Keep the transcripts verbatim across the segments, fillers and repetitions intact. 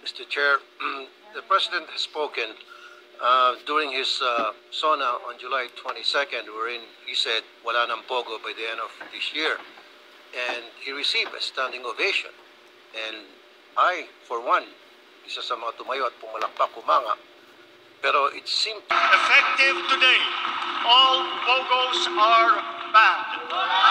Mister Chair, the President has spoken uh, during his uh, SONA on July twenty-second, wherein he said wala ng pogo by the end of this year. And he received a standing ovation. And I, for one, isa sa mga tumayo at pumalakpak, kumanga. Pero it seemed... Effective today, all pogos are banned.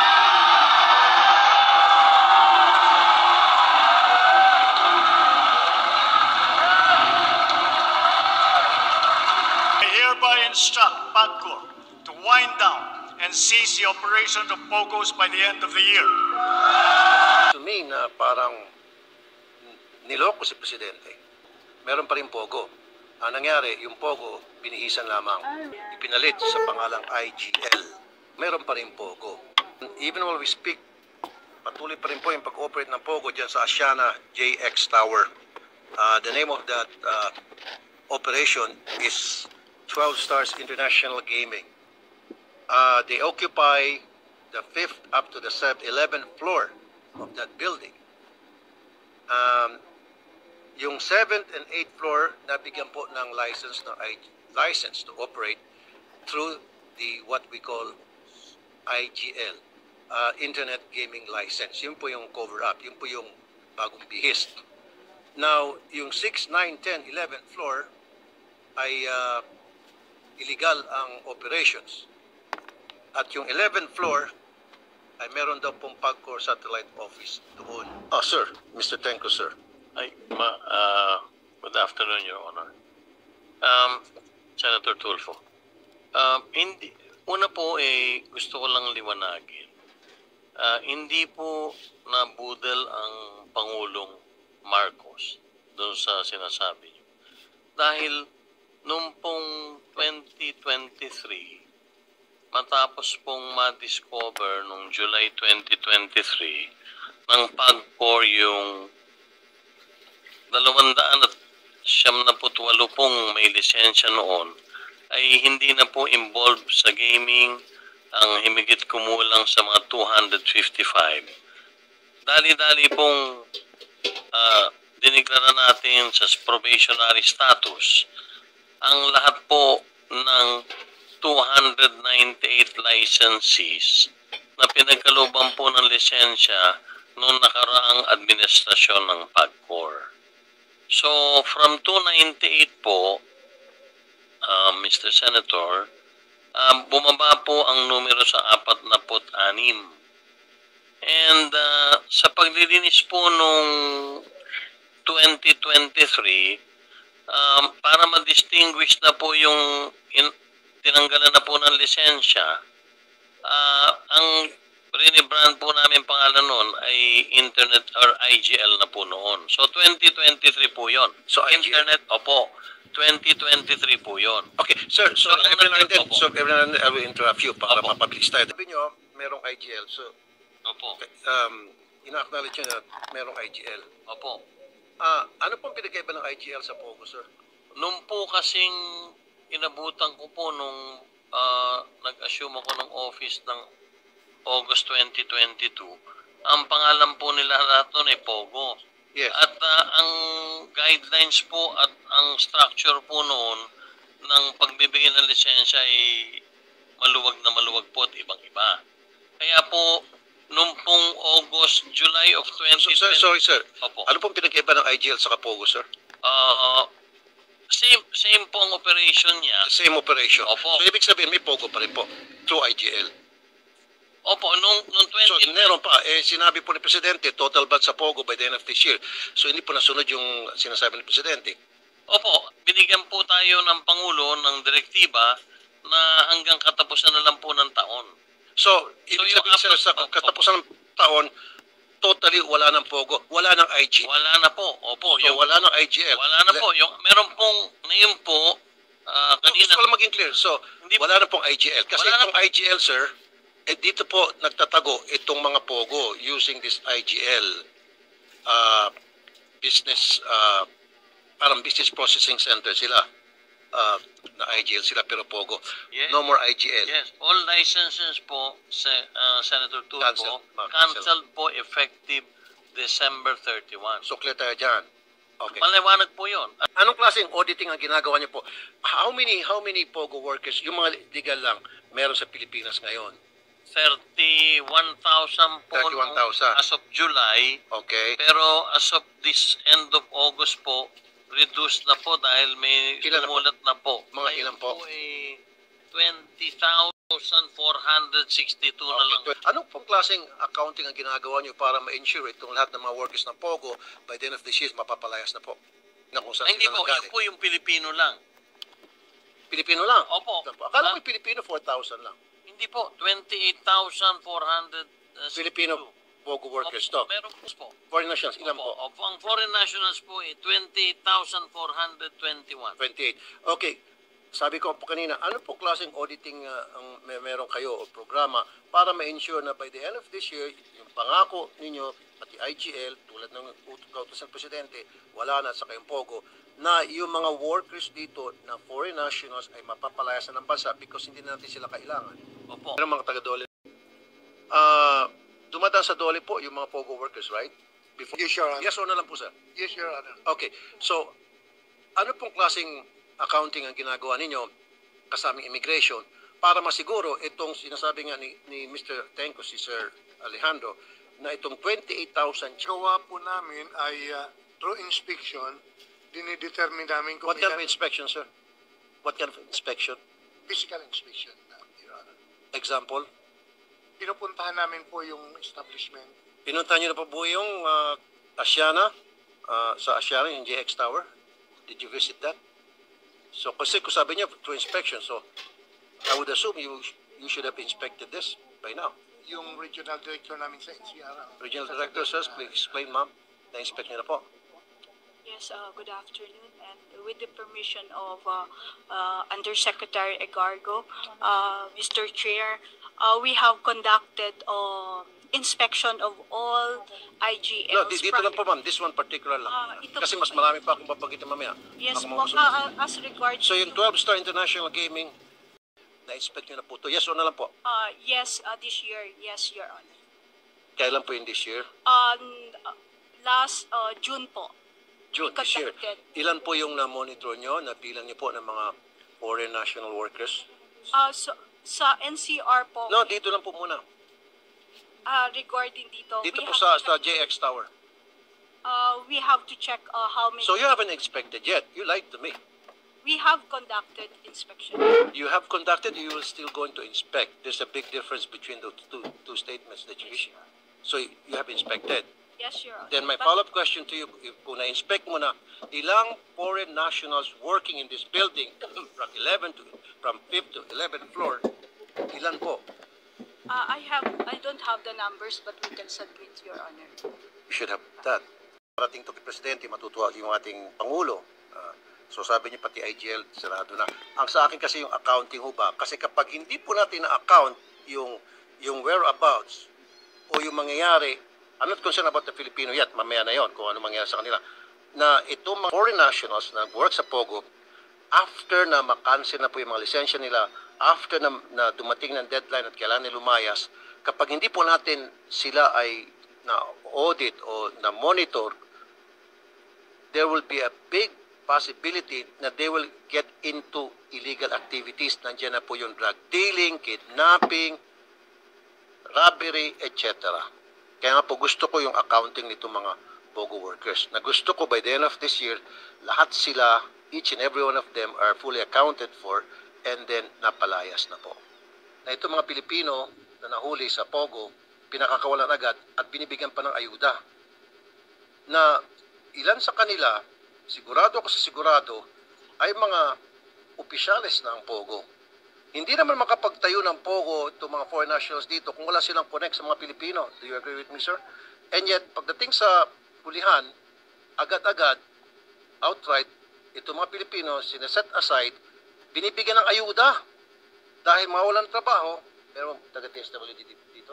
I hereby instruct PAGCOR to wind down and cease the operation of pogos by the end of the year. To me, na parang niloko si Presidente. Meron pa rin pogo. Ang nangyari, yung pogo, binihisan lamang. Ipinalit sa pangalang I G L. Meron pa rin pogo. Even while we speak, patuloy pa rin po yung pag-operate ng pogo dyan sa Asiana J X Tower. Uh, the name of that uh, operation is twelve Stars International Gaming. Uh, they occupy the fifth up to the eleventh floor of that building. Um, yung seventh and eighth floor, nabigyan po ng license, ng license to operate through the what we call I G L, uh, Internet Gaming License. Yun po yung cover-up, yun po yung bagong bihis. Now, yung sixth, ninth, tenth, eleventh floor ay uh, illegal ang operations. At yung eleventh floor ay meron daw pong PAGCOR satellite office doon. Oh, sir. Mister Tenko, sir. Ay, ma, uh, good afternoon, Your Honor. Um, Senator Tulfo. Um, hindi, una po, eh, gusto ko lang liwanagin. Uh, hindi po nabudol ang Pangulong Marcos doon sa sinasabi niyo. Dahil noong pong twenty twenty-three, matapos pong ma-discover noong July twenty twenty-three ng PAGCOR yung dalawandaan at siyam na putwalo pong may lisensya noon, ay hindi na po involved sa gaming ang himigit kumulang sa mga two hundred fifty-five. Dali-dali pong uh, diniklara natin sa probationary status ang lahat po ng two hundred ninety-eight licensees na pinagkalooban po ng lisensya noong nakaraang administrasyon ng PAGCOR. So, from two ninety-eight po, uh, Mister Senator, uh, bumaba po ang numero sa apat na anim. And uh, sa paglilinis po nung twenty twenty-three, um, para ma-distinguish na po yung in, tinanggalan na po ng lisensya, uh, ang rinibrand po namin pangalan noon ay Internet or I G L na po noon. So, twenty twenty-three po yon. So, Internet, opo. twenty twenty-three po yon. Okay, sir. So, so every now and then, so every now and then, I will interrupt you para mapabilis tayo. Sabi nyo, merong I G L. So, opo. Um, ina-acknowledge nyo na merong I G L. Opo. Ah, uh, ano pong pinagkaiba ng I G L sa Pogo, sir? Nung po kasing inabutan ko po nung uh, nag-assume ako ng office ng August twenty twenty-two, ang pangalan po nila lahat nun ay Pogo. Yes. At uh, ang guidelines po at ang structure po noon ng pagbibigay ng lisensya ay maluwag na maluwag po at ibang-iba. Kaya po, nung pong August, July of twenty twenty... So, sir, sorry, sir. Opo. Ano pong pinagkaiba ng I G L sa Pogo, sir? Uh, same, same po ang operation niya. The same operation. Opo. So, ibig sabihin, may Pogo pa rin po through I G L. Opo, nung, nung twenty... So, meron pa. Eh, sinabi po ni Presidente, total ban sa Pogo by the end of this year. So, hindi po nasunod yung sinasabi ni Presidente. Opo, binigyan po tayo ng Pangulo ng direktiba na hanggang katapusan na lang po ng taon. So, ibig so, sabihin, sir, sa katapusan ng taon, totally wala ng Pogo, wala ng I G. Wala na po. Opo. So, yung, wala ng I G L. Wala na po. Yung, meron pong, ngayon po, uh, kanina... Gusto ko lang maging clear. So, hindi, wala na pong I G L. Kasi itong I G L, sir, eh, dito po nagtatago itong mga Pogo using this I G L uh, business, uh, parang business processing center sila. Uh, na I G L sila pero Pogo. Yes. No more I G L. Yes. All licenses po, se, uh, Senator Tulfo, Cancel. canceled po effective December thirty-first. So, clear tayo dyan. Okay. Maliwanag po yun. At Anong klaseng auditing ang ginagawa niyo po? How many how many POGO workers, yung mga legal lang, meron sa Pilipinas ngayon? thirty-one thousand po thirty-one thousand. nung as of July. Okay. Pero as of this end of August po, reduced na po dahil may Ilan na po? tumulat na po. Mga Ngayon ilan po? ay twenty thousand four hundred sixty-two na lang. Okay. Anong pong klaseng accounting ang ginagawa niyo para ma-ensure itong lahat ng mga workers ng POGO by the end of the year mapapalayas na po? Na kung saan Ay, hindi sila po, nanggaling? yun po yung Pilipino lang. Pilipino lang? Opo. Akala Ah, ko yung Pilipino four thousand lang. Hindi po, twenty-eight thousand four hundred sixty-two. Filipino POGO workers to. Opo, meron po po. Foreign nationals, ilan Opo, po? opo, ang foreign nationals po ay twenty-eight thousand four hundred twenty-one. twenty-eight. Okay. Sabi ko po kanina, ano po klaseng auditing uh, ang may meron kayo o programa para ma-ensure na by the end of this year, yung pangako ninyo, pati I G L, tulad ng kautos ng Presidente, wala na sa kayong POGO, na yung mga workers dito na foreign nationals ay mapapalayasan ng bansa because hindi na natin sila kailangan. Opo. Pero mga taga-Dole, ah dumadaan sa Dole po yung mga POGO workers, right? Before, Yes, Your Honor. yes or no lang po, sir? Yes, Your Honor. Okay. So, ano pong klaseng accounting ang ginagawa ninyo kasaming immigration para masiguro itong sinasabi nga ni, ni Mister Tenco, si Sir Alejandro, na itong twenty-eight thousand, Gawa po namin ay uh, through inspection, dinidetermine namin kung what kind of ilan- inspection, sir? What kind of inspection? physical inspection, uh, Your Honor. Example? Pinupuntahan namin po yung establishment. Pinuntahan niyo na po po yung uh, Asiana, uh, sa Asiana, yung J X Tower? Did you visit that? So, kasi kung sabi niya, through inspection, so I would assume you you should have inspected this by now. Yung regional director namin sa N C R. uh, Regional Director, sir, please explain, ma'am. Na-inspect niyo na po. Yes, uh, good afternoon. And with the permission of uh, uh, Undersecretary Egargo, uh, Mister Chair, uh, we have conducted uh, inspection of all I G No, Ls. di- dito lang po, ma'am. This one particular lang. Ah, ito Kasi po mas ba- marami pa akong babagitin mamaya. Yes, Ako po, mga uh, uh, as regards So, yung twelve Star International Gaming, na-inspect nyo na po to. Yes or no lang po? uh, yes, uh, this year, yes, Your Honor. Kailan po in this year? Um, uh, last uh, June po. June, this year. Conducted. Ilan po yung na-monitor nyo, na bilang nyo po ng mga foreign national workers? Uh, so, sa N C R po, No, dito lang po muna. uh, regarding dito, Dito we po have sa, sa to J check, X Tower. uh, we have to check uh, how many. So, you haven't inspected yet. You lied to me. We have conducted inspection. You have conducted, you will still going to inspect. There's a big difference between the two, two statements that you issued. So, you have inspected. Yes, Your Honor. Then my But- follow-up question to you, if kung na-inspect mo na, ilang foreign nationals working in this building from eleven to from fifth to eleventh floor, ilan po? Uh, I have, I don't have the numbers, but we can submit, Your Honor. You should have that. Parating to kay Presidente, matutuwa yung ating Pangulo. Ah, so sabi niya pati I G L, sarado na. Ang sa akin kasi yung accounting ho ba, kasi kapag hindi po natin na-account yung, yung whereabouts o yung mangyayari, I'm not concerned about the Filipino yet, mamaya na yon kung ano mangyayari sa kanila, na itong mga foreign nationals na work sa POGO, after na makancel na po yung mga lisensya nila, after na, na dumating ng deadline at kailangan nila lumayas, kapag hindi po natin sila ay na-audit o na-monitor, there will be a big possibility na they will get into illegal activities. Nandiyan na po yung drug dealing, kidnapping, robbery, et cetera. Kaya nga po gusto ko yung accounting nito mga POGO workers. Na gusto ko by the end of this year, lahat sila, each and every one of them are fully accounted for and then napalayas na po. Na itong mga Pilipino na nahuli sa POGO, pinakakawalan agad at binibigyan pa ng ayuda. Na ilan sa kanila, sigurado ako sa sigurado, ay mga opisyales ng POGO. Hindi naman makapagtayo ng POGO itong mga foreign nationals dito kung wala silang connect sa mga Pilipino. Do you agree with me, sir? And yet, pagdating sa hulihan, agad-agad, outright, itong mga Pilipino, sineset aside, binibigyan ng ayuda dahil mawalan trabaho, pero taga-D S W D dito,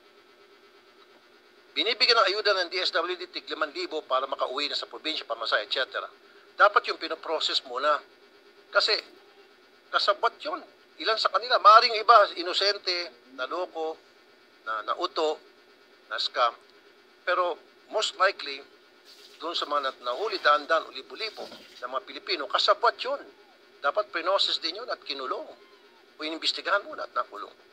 binibigyan ng ayuda ng D S W D tig limang libo para makauwi na sa probinsya, pamasahe, et cetera. Dapat yung pinoprocess muna. Kasi, kasabot yun. Ilan sa kanila, maaaring iba, inosente, naloko, na nauto, na scam. Pero, most likely, doon sa mga nat- nahuli, daan-daan, libo-libo ng mga Pilipino, kasabwat yun. Dapat pinoses din yun at kinulong. O inimbestigahan muna at nakulong.